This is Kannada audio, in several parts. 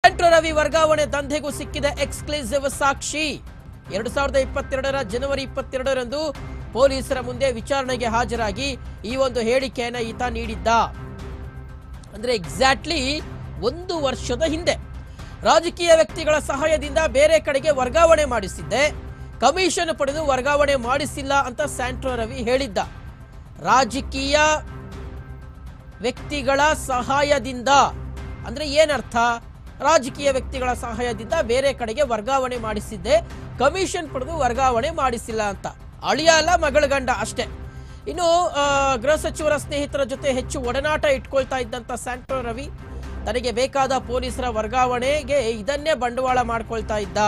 ಸ್ಯಾಂಟ್ರೋ ರವಿ ವರ್ಗಾವಣೆ ದಂಧೆಗೂ ಸಿಕ್ಕಿದ ಎಕ್ಸ್ಕ್ಲೂಸಿವ್ ಸಾಕ್ಷಿ 2022 ಜನವರಿ 22ರಂದು ಪೊಲೀಸರ ಮುಂದೆ ವಿಚಾರಣೆಗೆ ಹಾಜರಾಗಿ ಈ ಒಂದು ಹೇಳಿಕೆಯನ್ನು ಈತ ನೀಡಿದ್ದ. ಅಂದ್ರೆ ಎಕ್ಸಾಕ್ಟ್ಲಿ 1 ವರ್ಷದ ಹಿಂದೆ ರಾಜಕೀಯ ವ್ಯಕ್ತಿಗಳ ಸಹಾಯದಿಂದ ಬೇರೆ ಕಡೆಗೆ ವರ್ಗಾವಣೆ ಮಾಡಿಸಿದ್ದೆ, ಕಮಿಷನ್ ಪಡೆದು ವರ್ಗಾವಣೆ ಮಾಡಿಸಿಲ್ಲ ಅಂತ ಸ್ಯಾಂಟ್ರೋ ರವಿ ಹೇಳಿದ್ದ. ರಾಜಕೀಯ ವ್ಯಕ್ತಿಗಳ ಸಹಾಯದಿಂದ ಅಂದ್ರೆ ಏನರ್ಥ? ರಾಜಕೀಯ ವ್ಯಕ್ತಿಗಳ ಸಹಾಯದಿಂದ ಬೇರೆ ಕಡೆಗೆ ವರ್ಗಾವಣೆ ಮಾಡಿಸಿದ್ದೆ, ಕಮಿಷನ್ ಪಡೆದು ವರ್ಗಾವಣೆ ಮಾಡಿಸಿಲ್ಲ ಅಂತ. ಅಳಿಯ ಅಲ್ಲ, ಮಗಳ ಗಂಡ ಅಷ್ಟೇ. ಇನ್ನು ಗೃಹ ಸಚಿವರ ಸ್ನೇಹಿತರ ಜೊತೆ ಹೆಚ್ಚು ಒಡನಾಟ ಇಟ್ಕೊಳ್ತಾ ಇದ್ದಂತ ಸ್ಯಾಂಟ್ರೋ ರವಿ ತನಗೆ ಬೇಕಾದ ಪೊಲೀಸರ ವರ್ಗಾವಣೆಗೆ ಇದನ್ನೇ ಬಂಡವಾಳ ಮಾಡ್ಕೊಳ್ತಾ ಇದ್ದ.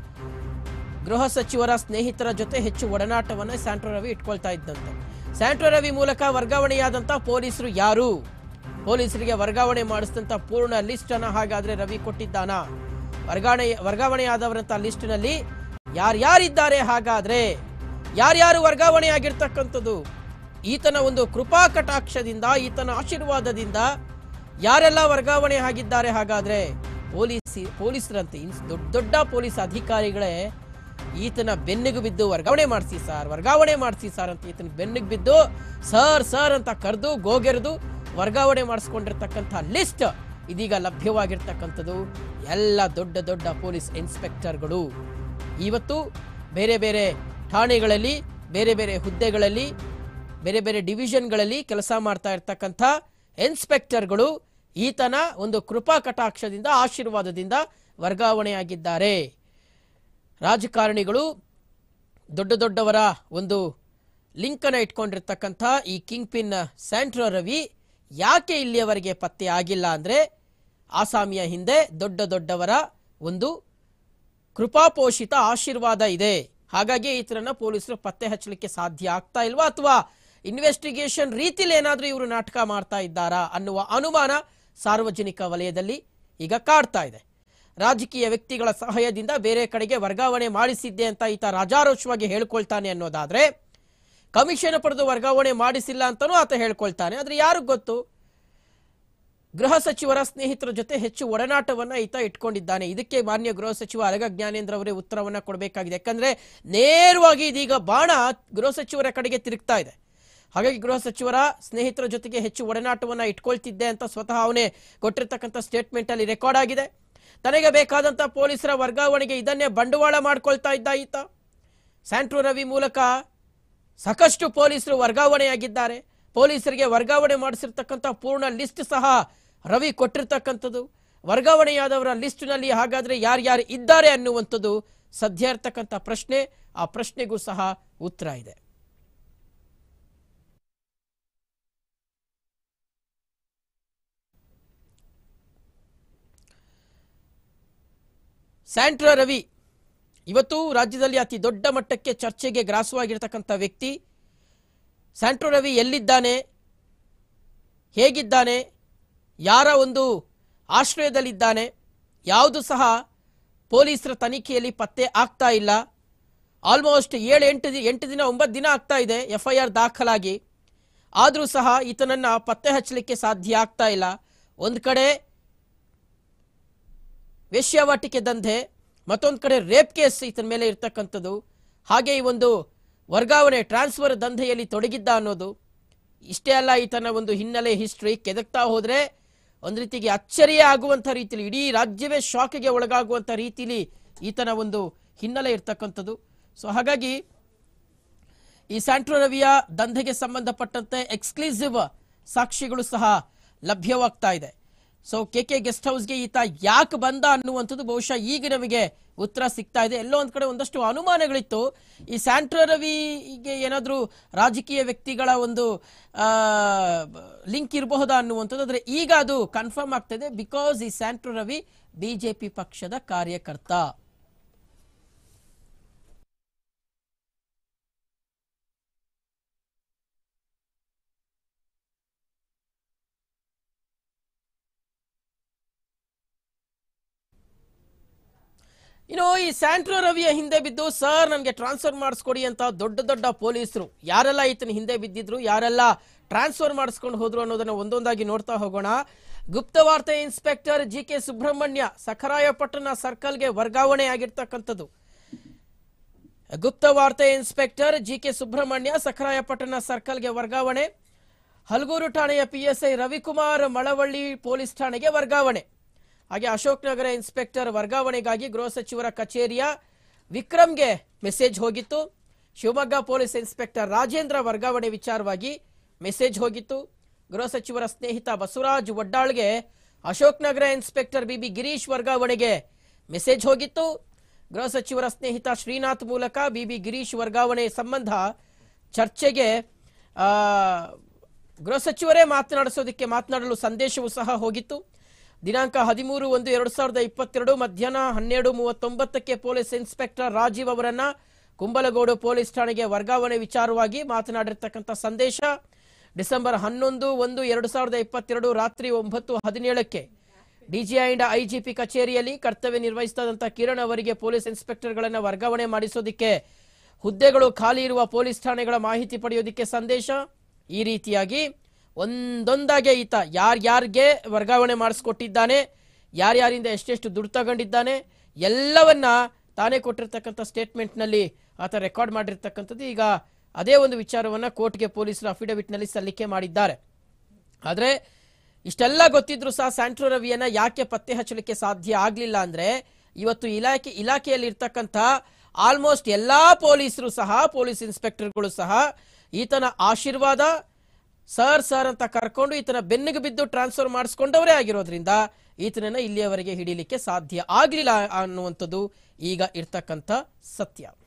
ಗೃಹ ಸಚಿವರ ಸ್ನೇಹಿತರ ಜೊತೆ ಹೆಚ್ಚು ಒಡನಾಟವನ್ನ ಸ್ಯಾಂಟ್ರೋ ರವಿ ಇಟ್ಕೊಳ್ತಾ ಇದ್ದಂತೆ. ಸ್ಯಾಂಟ್ರೋ ರವಿ ಮೂಲಕ ವರ್ಗಾವಣೆಯಾದಂತ ಪೊಲೀಸರು ಯಾರು? ಪೊಲೀಸರಿಗೆ ವರ್ಗಾವಣೆ ಮಾಡಿಸಿದಂತ ಪೂರ್ಣ ಲಿಸ್ಟ್ ಅನ್ನ ಹಾಗಾದ್ರೆ ರವಿ ಕೊಟ್ಟಿದ್ದಾನ? ವರ್ಗಾವಣೆಯಾದವರಂತ ಲಿಸ್ಟ್ ನಲ್ಲಿ ಯಾರ್ಯಾರಿದ್ದಾರೆ? ಹಾಗಾದ್ರೆ ಯಾರ್ಯಾರು ವರ್ಗಾವಣೆ ಆಗಿರ್ತಕ್ಕಂಥದ್ದು? ಈತನ ಒಂದು ಕೃಪಾ ಕಟಾಕ್ಷದಿಂದ, ಈತನ ಆಶೀರ್ವಾದದಿಂದ ಯಾರೆಲ್ಲ ವರ್ಗಾವಣೆ ಆಗಿದ್ದಾರೆ? ಹಾಗಾದ್ರೆ ಪೊಲೀಸರಂತೆ ದೊಡ್ಡ ದೊಡ್ಡ ಪೊಲೀಸ್ ಅಧಿಕಾರಿಗಳೇ ಈತನ ಬೆನ್ನಿಗೆ ಬಿದ್ದು ವರ್ಗಾವಣೆ ಮಾಡಿಸಿ ಸಾರ್ ಅಂತ ಈತನ ಬೆನ್ನಿಗೆ ಬಿದ್ದು ಸರ್ ಅಂತ ಕರೆದು ಗೋಗೆರೆದು ವರ್ಗಾವಣೆ ಮಾಡಿಸ್ಕೊಂಡಿರ್ತಕ್ಕಂಥ ಲಿಸ್ಟ್ ಇದೀಗ ಲಭ್ಯವಾಗಿರ್ತಕ್ಕಂಥದ್ದು. ಎಲ್ಲ ದೊಡ್ಡ ದೊಡ್ಡ ಪೊಲೀಸ್ ಇನ್ಸ್ಪೆಕ್ಟರ್ಗಳು ಇವತ್ತು ಬೇರೆ ಬೇರೆ ಠಾಣೆಗಳಲ್ಲಿ, ಬೇರೆ ಬೇರೆ ಹುದ್ದೆಗಳಲ್ಲಿ, ಬೇರೆ ಬೇರೆ ಡಿವಿಷನ್ಗಳಲ್ಲಿ ಕೆಲಸ ಮಾಡ್ತಾ ಇರ್ತಕ್ಕಂಥ ಇನ್ಸ್ಪೆಕ್ಟರ್ಗಳು ಈತನ ಒಂದು ಕೃಪಾ ಕಟಾಕ್ಷದಿಂದ, ಆಶೀರ್ವಾದದಿಂದ ವರ್ಗಾವಣೆಯಾಗಿದ್ದಾರೆ. ರಾಜಕಾರಣಿಗಳು ದೊಡ್ಡ ದೊಡ್ಡವರ ಒಂದು ಲಿಂಕನ್ನು ಇಟ್ಕೊಂಡಿರ್ತಕ್ಕಂಥ ಈ ಕಿಂಗ್ ಪಿನ್ ಸ್ಯಾಂಟ್ರೋ ರವಿ ಯಾಕೆ ಇಲ್ಲಿಯವರೆಗೆ ಪತ್ತೆ ಆಗಿಲ್ಲ ಅಂದ್ರೆ ಆಸಾಮಿಯ ಹಿಂದೆ ದೊಡ್ಡ ದೊಡ್ಡವರ ಒಂದು ಕೃಪಾಪೋಷಿತ ಆಶೀರ್ವಾದ ಇದೆ. ಹಾಗಾಗಿ ಈತರನ್ನ ಪೊಲೀಸರು ಪತ್ತೆ ಹಚ್ಚಲಿಕ್ಕೆ ಸಾಧ್ಯ ಆಗ್ತಾ ಇಲ್ವಾ, ಅಥವಾ ಇನ್ವೆಸ್ಟಿಗೇಷನ್ ರೀತಿಯಲ್ಲಿ ಏನಾದ್ರೂ ಇವರು ನಾಟಕ ಮಾಡ್ತಾ ಇದ್ದಾರಾ ಅನ್ನುವ ಅನುಮಾನ ಸಾರ್ವಜನಿಕ ವಲಯದಲ್ಲಿ ಈಗ ಕಾಡ್ತಾ ಇದೆ. ರಾಜಕೀಯ ವ್ಯಕ್ತಿಗಳ ಸಹಾಯದಿಂದ ಬೇರೆ ಕಡೆಗೆ ವರ್ಗಾವಣೆ ಮಾಡಿಸಿದ್ದೆ ಅಂತ ಈತ ರಾಜಾರೋಷವಾಗಿ ಹೇಳ್ಕೊಳ್ತಾನೆ ಅನ್ನೋದಾದ್ರೆ, ಕಮಿಷನ್ ಪಡೆದು ವರ್ಗಾವಣೆ ಮಾಡಿಸಿಲ್ಲ ಅಂತಾನೂ ಆತ ಹೇಳ್ಕೊಳ್ತಾನೆ. ಆದ್ರೆ ಯಾರಿಗ್ ಗೊತ್ತು? ಗೃಹ ಸಚಿವರ ಸ್ನೇಹಿತರ ಜೊತೆ ಹೆಚ್ಚು ಒಡನಾಟವನ್ನ ಈತ ಇಟ್ಕೊಂಡಿದ್ದಾನೆ. ಇದಕ್ಕೆ ಮಾನ್ಯ ಗೃಹ ಸಚಿವ ಅರಗ ಜ್ಞಾನೇಂದ್ರ ಅವರೇ ಉತ್ತರವನ್ನ ಕೊಡಬೇಕಾಗಿದೆ. ಯಾಕಂದ್ರೆ ನೇರವಾಗಿ ಇದೀಗ ಬಾಣ ಗೃಹ ಸಚಿವರ ಕಡೆಗೆ ತಿರುಗ್ತಾ ಇದೆ. ಹಾಗಾಗಿ ಗೃಹ ಸಚಿವರ ಸ್ನೇಹಿತರ ಜೊತೆಗೆ ಹೆಚ್ಚು ಒಡನಾಟವನ್ನ ಇಟ್ಕೊಳ್ತಿದ್ದೆ ಅಂತ ಸ್ವತಃ ಅವನೇ ಕೊಟ್ಟಿರ್ತಕ್ಕಂಥ ಸ್ಟೇಟ್ಮೆಂಟ್ ಅಲ್ಲಿ ರೆಕಾರ್ಡ್ ಆಗಿದೆ. ತನಗೆ ಬೇಕಾದಂತ ಪೊಲೀಸರ ವರ್ಗಾವಣೆಗೆ ಇದನ್ನೇ ಬಂಡವಾಳ ಮಾಡ್ಕೊಳ್ತಾ ಇದ್ದ ಈತ. ಸ್ಯಾಂಟ್ರೋ ರವಿ ಮೂಲಕ ಸಾಕಷ್ಟು ಪೊಲೀಸರು ವರ್ಗಾವಣೆಯಾಗಿದ್ದಾರೆ. ಪೊಲೀಸರಿಗೆ ವರ್ಗಾವಣೆ ಮಾಡಿಸಿರ್ತಕ್ಕಂಥ ಪೂರ್ಣ ಲಿಸ್ಟ್ ಸಹ ರವಿ ಕೊಟ್ಟಿರ್ತಕ್ಕಂಥದ್ದು. ವರ್ಗಾವಣೆಯಾದವರ ಲಿಸ್ಟ್ನಲ್ಲಿ ಹಾಗಾದ್ರೆ ಯಾರ್ಯಾರು ಇದ್ದಾರೆ ಅನ್ನುವಂಥದ್ದು ಸದ್ಯ ಇರ್ತಕ್ಕಂಥ ಪ್ರಶ್ನೆ. ಆ ಪ್ರಶ್ನೆಗೂ ಸಹ ಉತ್ತರ ಇದೆ. ಸ್ಯಾಂಟ್ರೋ ರವಿ ಇವತ್ತು ರಾಜ್ಯದಲ್ಲಿ ಅತಿ ದೊಡ್ಡ ಮಟ್ಟಕ್ಕೆ ಚರ್ಚೆಗೆ ಗ್ರಾಸವಾಗಿರ್ತಕ್ಕಂಥ ವ್ಯಕ್ತಿ. ಸ್ಯಾಂಟ್ರೋ ರವಿ ಎಲ್ಲಿದ್ದಾನೆ, ಹೇಗಿದ್ದಾನೆ, ಯಾರ ಒಂದು ಆಶ್ರಯದಲ್ಲಿದ್ದಾನೆ, ಯಾವುದು ಸಹ ಪೊಲೀಸರ ತನಿಖೆಯಲ್ಲಿ ಪತ್ತೆ ಆಗ್ತಾ ಇಲ್ಲ. ಆಲ್ಮೋಸ್ಟ್ 8 ದಿನ 9 ದಿನ ಆಗ್ತಾ ಇದೆ FIR ದಾಖಲಾಗಿ. ಆದರೂ ಸಹ ಈತನನ್ನ ಪತ್ತೆ ಹಚ್ಚಲಿಕ್ಕೆ ಸಾಧ್ಯ ಆಗ್ತಾ ಇಲ್ಲ. ಒಂದು ಕಡೆ ವೇಶ್ಯಾವಾಟಿಕೆ ದಂಧೆ, ಮತ್ತೊಂದು ಕಡೆ ರೇಪ್ ಕೇಸ್ ಈತನ ಮೇಲೆ ಇರ್ತಕ್ಕಂಥದ್ದು, ಹಾಗೆ ಈ ಒಂದು ವರ್ಗಾವಣೆ ಟ್ರಾನ್ಸ್ಫರ್ ದಂಧೆಯಲ್ಲಿ ತೊಡಗಿದ್ದ ಅನ್ನೋದು. ಇಷ್ಟೇ ಅಲ್ಲ, ಈತನ ಒಂದು ಹಿನ್ನೆಲೆ ಹಿಸ್ಟ್ರಿ ಕೆದಕ್ತಾ ಹೋದ್ರೆ ಒಂದು ರೀತಿಗೆ ಅಚ್ಚರಿಯೇ ಆಗುವಂಥ ರೀತಿಯಲ್ಲಿ, ಇಡೀ ರಾಜ್ಯವೇ ಶಾಕ್ಗೆ ಒಳಗಾಗುವಂಥ ರೀತಿಯಲ್ಲಿ ಈತನ ಒಂದು ಹಿನ್ನೆಲೆ ಇರ್ತಕ್ಕಂಥದ್ದು. ಸೊ ಹಾಗಾಗಿ ಈ ಸ್ಯಾಂಟ್ರೋ ರವಿಯ ದಂಧೆಗೆ ಸಂಬಂಧಪಟ್ಟಂತೆ ಎಕ್ಸ್ಕ್ಲೂಸಿವ್ ಸಾಕ್ಷಿಗಳು ಸಹ ಲಭ್ಯವಾಗ್ತಾ ಇದೆ. ಸೊ KK ಗೆಸ್ಟ್ ಹೌಸ್ಗೆ ಈತ ಯಾಕೆ ಬಂದ ಅನ್ನುವಂಥದ್ದು ಬಹುಶಃ ಈಗ ನಮಗೆ ಉತ್ತರ ಸಿಗ್ತಾ ಇದೆ. ಎಲ್ಲೋ ಒಂದ್ ಕಡೆ ಒಂದಷ್ಟು ಅನುಮಾನಗಳಿತ್ತು, ಈ ಸ್ಯಾಂಟ್ರೋ ರವಿಗೆ ಏನಾದರೂ ರಾಜಕೀಯ ವ್ಯಕ್ತಿಗಳ ಒಂದು ಲಿಂಕ್ ಇರಬಹುದಾ ಅನ್ನುವಂಥದ್ದು. ಆದರೆ ಈಗ ಅದು ಕನ್ಫರ್ಮ್ ಆಗ್ತದೆ. ಬಿಕಾಸ್ ಈ ಸ್ಯಾಂಟ್ರೋ ರವಿ BJP ಪಕ್ಷದ ಕಾರ್ಯಕರ್ತ. ಇನ್ನು ಈ ಸ್ಯಾಂಟ್ರೋ ರವಿಯ ಹಿಂದೆ ಬಿದ್ದು ಸರ್ ನನಗೆ ಟ್ರಾನ್ಸ್ಫರ್ ಮಾಡಿಸ್ಕೊಡಿ ಅಂತ ದೊಡ್ಡ ದೊಡ್ಡ ಪೊಲೀಸರು ಯಾರೆಲ್ಲ ಈತನ ಹಿಂದೆ ಬಿದ್ದಿದ್ರು, ಯಾರೆಲ್ಲ ಟ್ರಾನ್ಸ್ಫರ್ ಮಾಡಿಸ್ಕೊಂಡು ಹೋದ್ರು ಅನ್ನೋದನ್ನ ಒಂದೊಂದಾಗಿ ನೋಡ್ತಾ ಹೋಗೋಣ. ಗುಪ್ತವಾರ್ತೆ ಇನ್ಸ್ಪೆಕ್ಟರ್ ಜಿಕೆ ಸುಬ್ರಹ್ಮಣ್ಯ ಸಖರಾಯಪಟ್ಟಣ ಸರ್ಕಲ್ಗೆ ವರ್ಗಾವಣೆ ಆಗಿರ್ತಕ್ಕಂಥದ್ದು. ಗುಪ್ತವಾರ್ತೆ ಇನ್ಸ್ಪೆಕ್ಟರ್ ಜಿಕೆ ಸುಬ್ರಹ್ಮಣ್ಯ ಸಖರಾಯಪಟ್ಟಣ ಸರ್ಕಲ್ಗೆ ವರ್ಗಾವಣೆ. ಹಲಗೂರು ಠಾಣೆಯ ಪಿಎಸ್ಐ ರವಿಕುಮಾರ್ ಮಳವಳ್ಳಿ ಪೊಲೀಸ್ ಠಾಣೆಗೆ ವರ್ಗಾವಣೆ. ಹಾಗೆ ಅಶೋಕ್ ನಗರ ಇನ್ಸ್ಪೆಕ್ಟರ್ ವರ್ಗಾವಣೆಗಾಗಿ ಗೃಹ ಸಚಿವರ ಕಚೇರಿಯ ವಿಕ್ರಮ್ಗೆ ಮೆಸೇಜ್ ಹೋಗಿತ್ತು. ಶಿವಮೊಗ್ಗ ಪೊಲೀಸ್ ಇನ್ಸ್ಪೆಕ್ಟರ್ ರಾಜೇಂದ್ರ ವರ್ಗಾವಣೆ ವಿಚಾರವಾಗಿ ಮೆಸೇಜ್ ಹೋಗಿತ್ತು. ಗೃಹ ಸಚಿವರ ಸ್ನೇಹಿತ ಬಸವರಾಜ್ ವಡ್ಡಾಳ್ಗೆ ಅಶೋಕ್ ನಗರ ಇನ್ಸ್ಪೆಕ್ಟರ್ ಬಿಬಿ ಗಿರೀಶ್ ವರ್ಗಾವಣೆಗೆ ಮೆಸೇಜ್ ಹೋಗಿತ್ತು. ಗೃಹ ಸಚಿವರ ಸ್ನೇಹಿತ ಶ್ರೀನಾಥ್ ಮೂಲಕ ಬಿಬಿ ಗಿರೀಶ್ ವರ್ಗಾವಣೆ ಸಂಬಂಧ ಚರ್ಚೆಗೆ ಗೃಹ ಸಚಿವರೇ ಮಾತನಾಡಲು ಸಂದೇಶವೂ ಸಹ ಹೋಗಿತ್ತು. ದಿನಾಂಕ 13/1/2022 ಮಧ್ಯಾಹ್ನ 12:39ಕ್ಕೆ ಪೊಲೀಸ್ ಇನ್ಸ್ಪೆಕ್ಟರ್ ರಾಜೀವ್ ಅವರನ್ನ ಕುಂಬಲಗೋಡು ಪೊಲೀಸ್ ಠಾಣೆಗೆ ವರ್ಗಾವಣೆ ವಿಚಾರವಾಗಿ ಮಾತನಾಡಿರ್ತಕ್ಕಂಥ ಸಂದೇಶ. ಡಿಸೆಂಬರ್ 11/1/2022 ರಾತ್ರಿ 9:17ಕ್ಕೆ ಡಿಜಿ ಅಂಡ್ ಐಜಿಪಿ ಕಚೇರಿಯಲ್ಲಿ ಕರ್ತವ್ಯ ನಿರ್ವಹಿಸಿದಂತ ಕಿರಣ್ ಅವರಿಗೆ ಪೊಲೀಸ್ ಇನ್ಸ್ಪೆಕ್ಟರ್ಗಳನ್ನು ವರ್ಗಾವಣೆ ಮಾಡಿಸೋದಕ್ಕೆ ಹುದ್ದೆಗಳು ಖಾಲಿ ಇರುವ ಪೊಲೀಸ್ ಠಾಣೆಗಳ ಮಾಹಿತಿ ಪಡೆಯೋದಕ್ಕೆ ಸಂದೇಶ. ಈ ರೀತಿಯಾಗಿ ಒಂದೊಂದಾಗೆ ಈತ ಯಾರ್ಯಾರಿಗೆ ವರ್ಗಾವಣೆ ಮಾಡಿಸ್ಕೊಟ್ಟಿದ್ದಾನೆ, ಯಾರ್ಯಾರಿಂದ ಎಷ್ಟೆಷ್ಟು ದುಡ್ಡು ತಗೊಂಡಿದ್ದಾನೆ ಎಲ್ಲವನ್ನ ತಾನೇ ಕೊಟ್ಟಿರ್ತಕ್ಕಂಥ ಸ್ಟೇಟ್ಮೆಂಟ್ನಲ್ಲಿ ಆತ ರೆಕಾರ್ಡ್ ಮಾಡಿರ್ತಕ್ಕಂಥದ್ದು. ಈಗ ಅದೇ ಒಂದು ವಿಚಾರವನ್ನ ಕೋರ್ಟ್ಗೆ ಪೊಲೀಸರು ಅಫಿಡವಿಟ್ನಲ್ಲಿ ಸಲ್ಲಿಕೆ ಮಾಡಿದ್ದಾರೆ. ಆದರೆ ಇಷ್ಟೆಲ್ಲ ಗೊತ್ತಿದ್ರು ಸಹ ಸ್ಯಾಂಟ್ರೋ ರವಿಯನ್ನ ಯಾಕೆ ಪತ್ತೆ ಹಚ್ಚಲಿಕ್ಕೆ ಸಾಧ್ಯ ಆಗಲಿಲ್ಲ ಅಂದ್ರೆ ಇವತ್ತು ಇಲಾಖೆಯಲ್ಲಿ ಇರ್ತಕ್ಕಂಥ ಆಲ್ಮೋಸ್ಟ್ ಎಲ್ಲಾ ಪೊಲೀಸರು ಸಹ ಪೊಲೀಸ್ ಇನ್ಸ್ಪೆಕ್ಟರ್ಗಳು ಸಹ ಈತನ ಆಶೀರ್ವಾದ ಸರ್ ಅಂತ ಕರ್ಕೊಂಡು ಈತನ ಬೆನ್ನಿಗೆ ಬಿದ್ದು ಟ್ರಾನ್ಸ್ಫರ್ ಮಾಡಿಸ್ಕೊಂಡವರೇ ಆಗಿರೋದ್ರಿಂದ ಈತನನ್ನ ಇಲ್ಲಿಯವರೆಗೆ ಹಿಡಿಲಿಕ್ಕೆ ಸಾಧ್ಯ ಆಗಲಿಲ್ಲ ಅನ್ನುವಂಥದ್ದು ಈಗ ಇರ್ತಕ್ಕಂಥ ಸತ್ಯ.